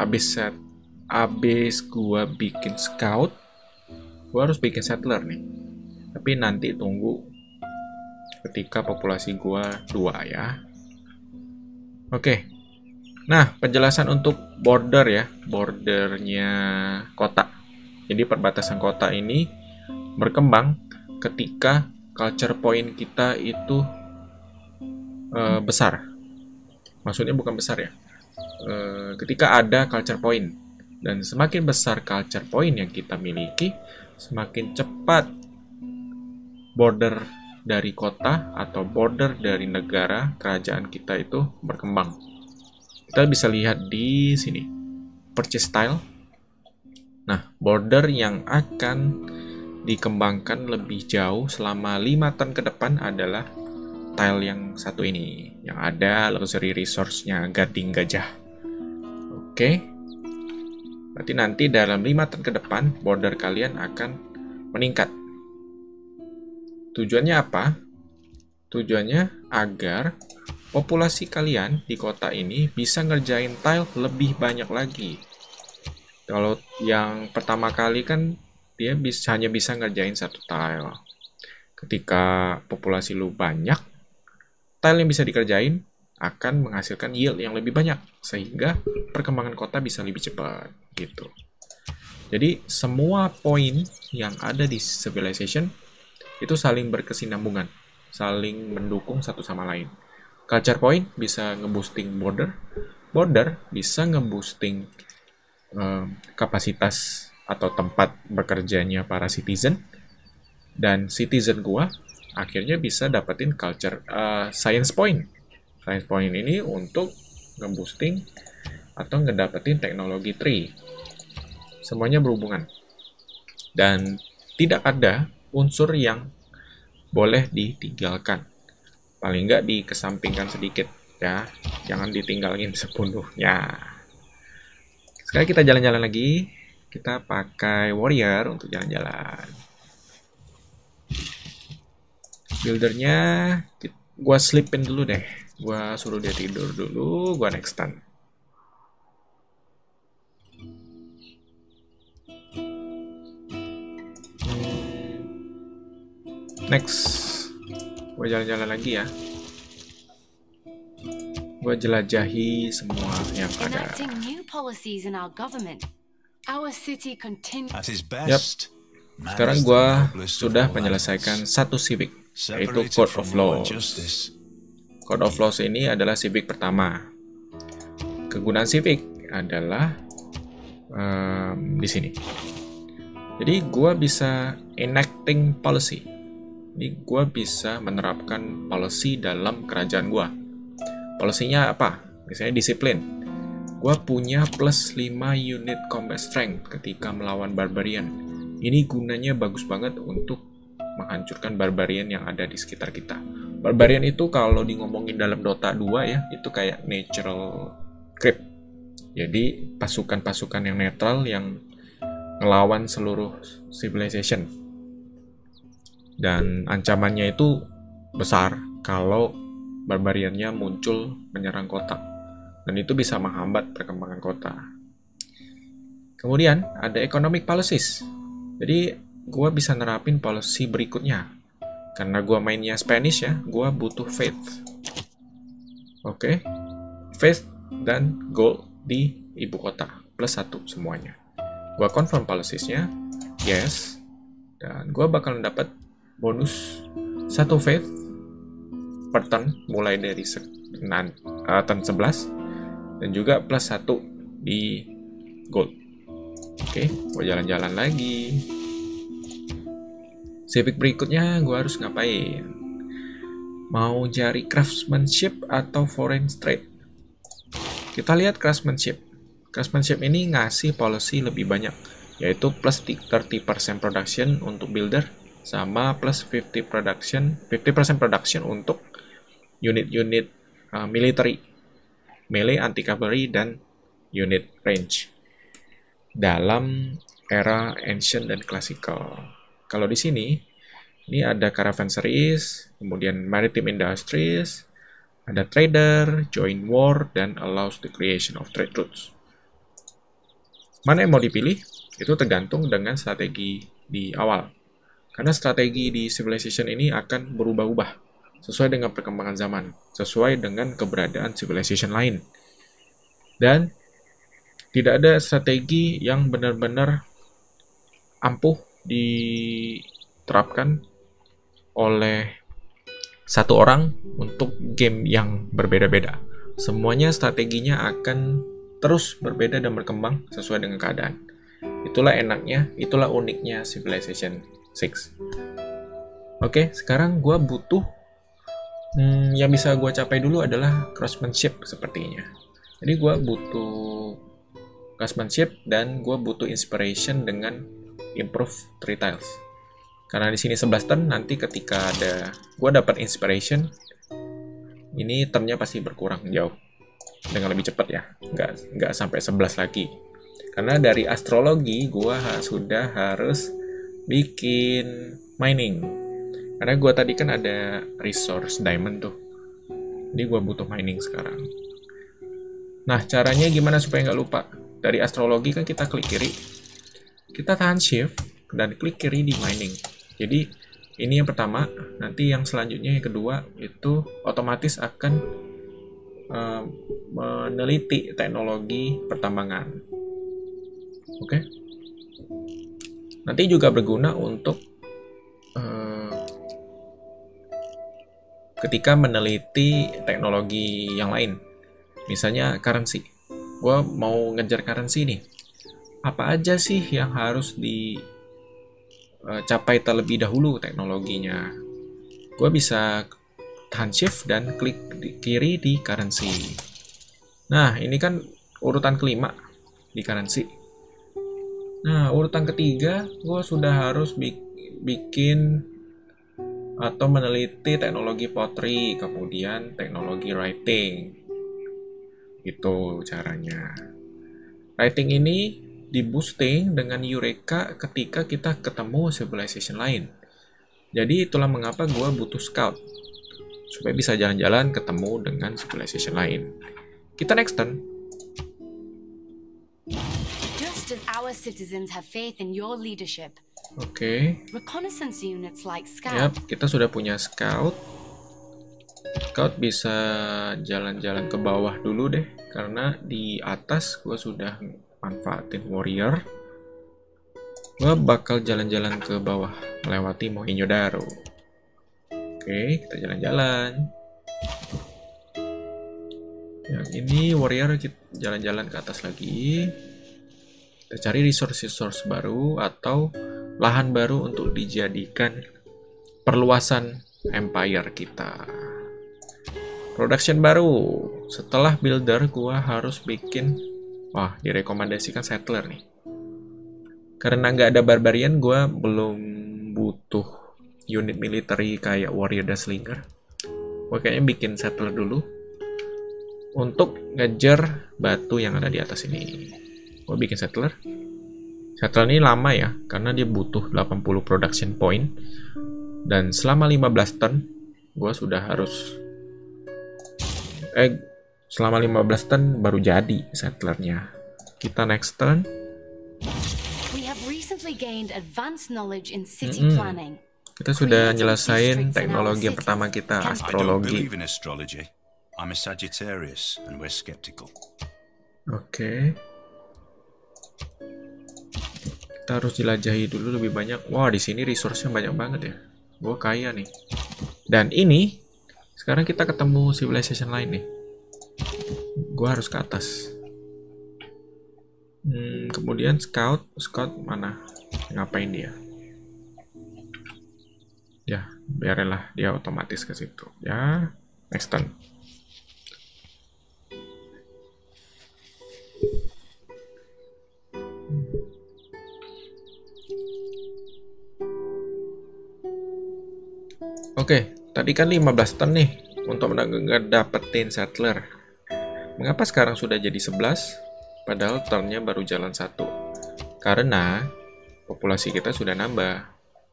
abis gua bikin scout, gua harus bikin settler nih. Tapi nanti tunggu ketika populasi gua 2 ya. Oke. Nah, penjelasan untuk border ya, bordernya kota. Jadi perbatasan kota ini berkembang ketika culture point kita itu besar. Maksudnya bukan besar ya. Ketika ada culture point, dan semakin besar culture point yang kita miliki, semakin cepat border dari kota atau border dari negara kerajaan kita itu berkembang. Kita bisa lihat di sini purchase style. Nah, border yang akan dikembangkan lebih jauh selama 5 tahun ke depan adalah tile yang satu ini, yang ada luxury resource-nya Gading Gajah. Oke. Berarti nanti dalam 5 tahun ke depan, border kalian akan meningkat. Tujuannya apa? Tujuannya agar populasi kalian di kota ini bisa ngerjain tile lebih banyak lagi. Kalau yang pertama kali kan dia hanya bisa ngerjain satu tile. Ketika populasi lu banyak, tile yang bisa dikerjain akan menghasilkan yield yang lebih banyak, sehingga perkembangan kota bisa lebih cepat gitu. Jadi semua poin yang ada di civilization itu saling berkesinambungan, saling mendukung satu sama lain. Culture point bisa nge-boosting border, border bisa nge-boosting kapasitas atau tempat bekerjanya para citizen, dan citizen gua akhirnya bisa dapetin culture science point. Science point ini untuk nge-boosting atau ngedapetin teknologi tree. Semuanya berhubungan. Dan tidak ada unsur yang boleh ditinggalkan. Paling nggak dikesampingkan sedikit ya. Jangan ditinggalin sepenuhnya. Sekarang kita jalan-jalan lagi. Kita pakai warrior untuk jalan-jalan. Buildernya gua sleepin dulu deh. Gua suruh dia tidur dulu, gua next turn. Next. Gua jalan-jalan lagi ya. Gua jelajahi semua yang ada. Enacting new policies in our government. Our city continues. Yap. Sekarang gua sudah menyelesaikan satu civic, yaitu Code of Laws. Code of Laws ini adalah civic pertama. Kegunaan civic adalah di sini. Jadi gua bisa enacting policy. Jadi gua bisa menerapkan policy dalam kerajaan gua. Polisinya apa? Misalnya disiplin. Gua punya plus 5 unit combat strength ketika melawan barbarian. Ini gunanya bagus banget untuk menghancurkan barbarian yang ada di sekitar kita. Barbarian itu kalau di ngomongin dalam Dota 2 ya, itu kayak natural creep. Jadi pasukan-pasukan yang netral yang ngelawan seluruh civilization. Dan ancamannya itu besar kalau barbariannya muncul menyerang kota. Dan itu bisa menghambat perkembangan kota. Kemudian ada economic policies. Jadi gue bisa nerapin policy berikutnya. Karena gue mainnya Spanish ya, gue butuh faith. Oke. Faith dan gold di ibu kota. Plus 1 semuanya. Gue confirm policies-nya. Yes. Dan gue bakal dapat bonus 1 faith per turn. Mulai dari turn 11. Dan juga plus 1 di gold. Oke, gue jalan-jalan lagi. Civic berikutnya gue harus ngapain? Mau cari craftsmanship atau foreign trade? Kita lihat craftsmanship. Craftsmanship ini ngasih policy lebih banyak, yaitu plus 30% production untuk builder, sama plus 50% production untuk unit-unit military, melee, anti-cavalry, dan unit range dalam era ancient dan classical. Kalau di sini, ini ada caravanseries, kemudian maritime industries, ada trader, join war, dan allows the creation of trade routes. Mana yang mau dipilih? Itu tergantung dengan strategi di awal. Karena strategi di civilization ini akan berubah-ubah sesuai dengan perkembangan zaman, sesuai dengan keberadaan civilization lain. Dan tidak ada strategi yang benar-benar ampuh diterapkan oleh satu orang untuk game yang berbeda-beda. Semuanya strateginya akan terus berbeda dan berkembang sesuai dengan keadaan. Itulah enaknya, itulah uniknya Civilization 6. Oke, sekarang gue butuh yang bisa gue capai dulu adalah craftsmanship sepertinya. Jadi gue butuh craftsmanship, dan gue butuh inspiration dengan improve 3 tiles. Karena di sini 11 turn, nanti ketika gue dapat inspiration, ini turnnya pasti berkurang jauh dengan lebih cepat ya, nggak sampai 11 lagi. Karena dari astrologi gue sudah harus bikin mining. Karena gue tadi kan ada resource diamond tuh, jadi gue butuh mining sekarang. Nah, caranya gimana supaya nggak lupa? Dari astrologi kan kita klik kiri, kita tahan shift, dan klik kiri di mining. Jadi, ini yang pertama, nanti yang selanjutnya yang kedua, itu otomatis akan meneliti teknologi pertambangan. Oke? Nanti juga berguna untuk ketika meneliti teknologi yang lain. Misalnya currency. Gue mau ngejar currency nih. Apa aja sih yang harus dicapai terlebih dahulu teknologinya? Gue bisa tahan shift dan klik di kiri di currency. Nah, ini kan urutan kelima di currency. Nah, urutan ketiga, gue sudah harus bikin atau meneliti teknologi pottery, kemudian teknologi writing. Itu caranya. Writing ini di-boosting dengan Eureka ketika kita ketemu civilization lain. Jadi itulah mengapa gue butuh scout, supaya bisa jalan-jalan ketemu dengan civilization lain. Kita next turn. Just as our citizens have faith in your leadership, Oke. reconnaissance units like Scout Yap, kita sudah punya scout. Scout bisa jalan-jalan ke bawah dulu deh, karena di atas gue sudah manfaatin warrior. Gue bakal jalan-jalan ke bawah, melewati Mohenjo-daro. Oke, kita jalan-jalan. Yang ini warrior, kita jalan-jalan ke atas lagi. Kita cari resource baru atau lahan baru untuk dijadikan perluasan empire kita. Production baru. Setelah builder, gua harus bikin, wah, direkomendasikan settler nih. Karena nggak ada barbarian, gua belum butuh unit military kayak warrior dan slinger. Gua kayaknya bikin settler dulu untuk ngejar batu yang ada di atas ini. Gua bikin settler. Settler ini lama ya, karena dia butuh 80 production point. Dan selama 15 turn, gue sudah harus... selama 15 turn baru jadi settlernya. Kita next turn. We have recently gained advanced knowledge in city planning. Kita sudah nyelesain teknologi yang pertama kita, I don't astrologi. believe in astrology. I'm a Sagittarius and we're skeptical. Oke. Kita harus jelajahi dulu lebih banyak. Wah, di sini resource-nya banyak banget ya. Gue kaya nih. Dan ini, sekarang kita ketemu civilization lain nih. Gue harus ke atas. Kemudian scout mana? Ngapain dia? Ya, biarinlah dia otomatis ke situ. Ya, next turn. Oke, tadi kan 15 turn nih untuk dapetin settler. Mengapa sekarang sudah jadi 11? Padahal turnnya baru jalan 1. Karena populasi kita sudah nambah.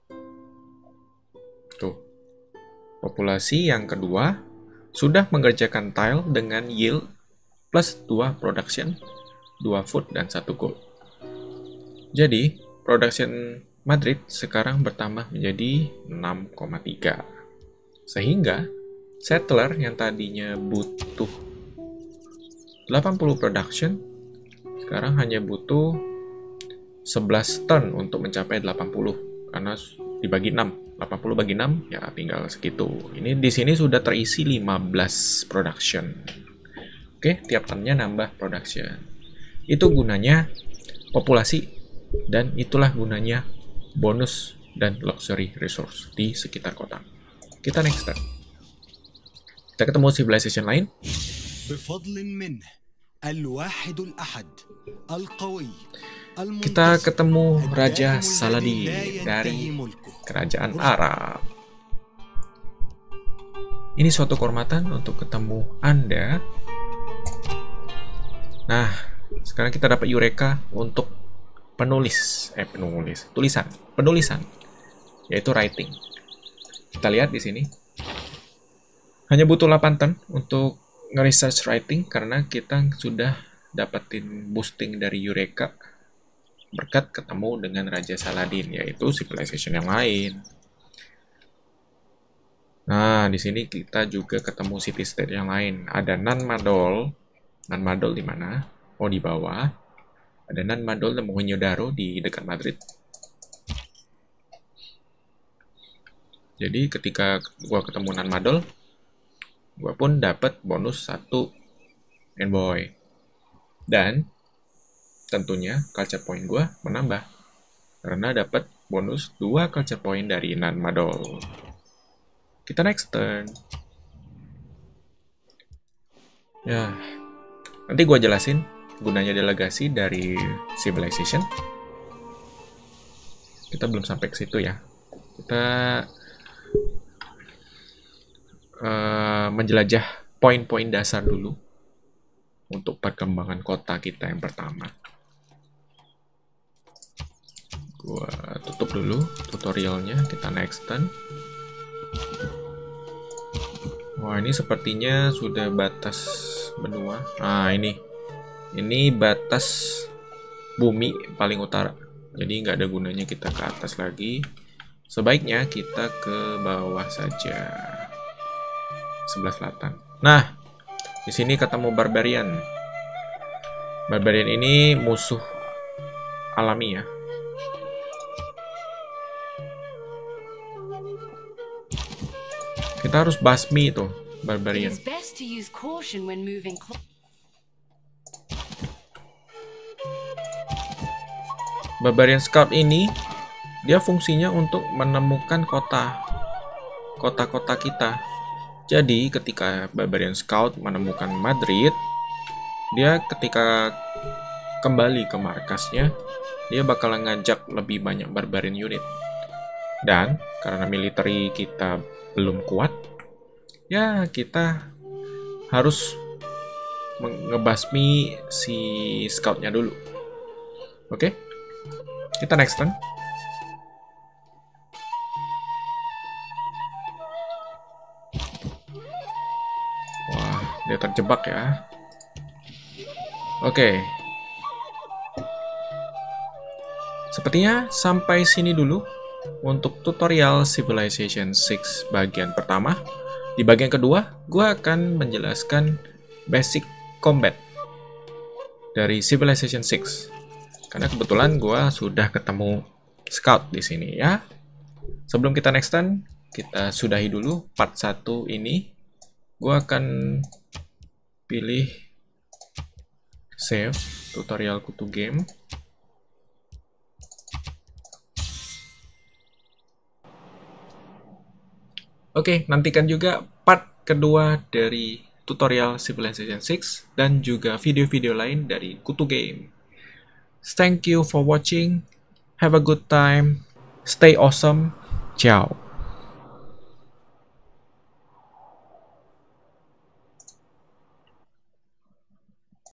Tuh. Populasi yang kedua sudah mengerjakan tile dengan yield plus 2 production, 2 food, dan 1 gold. Jadi, production Madrid sekarang bertambah menjadi 6,3. Sehingga, settler yang tadinya butuh 80 production, sekarang hanya butuh 11 turn untuk mencapai 80. Karena dibagi 6. 80 bagi 6, ya tinggal segitu. Ini di sini sudah terisi 15 production. Oke, tiap turnnya nambah production. Itu gunanya populasi, dan itulah gunanya bonus dan luxury resource di sekitar kota. Kita next turn. Kita ketemu civilization lain. بفضل منه Kita ketemu Raja Saladin dari Kerajaan Arab. Ini suatu kehormatan untuk ketemu Anda. Nah, sekarang kita dapat Eureka untuk penulisan, yaitu writing. Kita lihat di sini. Hanya butuh 8 turn untuk nge-research writing karena kita sudah dapetin boosting dari Eureka berkat ketemu dengan Raja Saladin, yaitu civilization yang lain. Nah, di sini kita juga ketemu city state yang lain. Ada Nan Madol. Nan Madol di mana? Oh, di bawah. Ada Nan Madol dan Mohenjo-daro di dekat Madrid. Jadi ketika gua ketemu Nan Madol, gua pun dapat bonus 1 envoy. Dan tentunya culture point gua menambah karena dapat bonus 2 culture point dari Nan Madol. Kita next turn. Ya, nanti gua jelasin gunanya delegasi dari civilization. Kita belum sampai ke situ ya. Kita menjelajah poin-poin dasar dulu untuk perkembangan kota kita yang pertama. Gua tutup dulu tutorialnya, kita next turn. Wah, ini sepertinya sudah batas benua. Nah, ini batas bumi paling utara. Jadi nggak ada gunanya kita ke atas lagi. Sebaiknya kita ke bawah saja. Sebelah selatan. Nah, di sini ketemu Barbarian. Barbarian ini musuh alami ya. Kita harus basmi tuh Barbarian. Barbarian Scout ini dia fungsinya untuk menemukan kota-kota kita. Jadi ketika Barbarian Scout menemukan Madrid, dia ketika kembali ke markasnya, dia bakalan ngajak lebih banyak Barbarian unit. Dan karena military kita belum kuat, ya kita harus ngebasmi si scoutnya dulu. Oke? Kita next turn. Wah, dia terjebak ya. Oke. Sepertinya sampai sini dulu untuk tutorial Civilization 6 bagian pertama. Di bagian kedua, gue akan menjelaskan basic combat dari Civilization 6. Karena kebetulan gue sudah ketemu Scout di sini ya. Sebelum kita next turn, kita sudahi dulu part 1 ini. Gue akan pilih save tutorial kutu game. Oke, nantikan juga part kedua dari tutorial Civilization 6 dan juga video-video lain dari Kutu Game. Thank you for watching. Have a good time. Stay awesome. Ciao.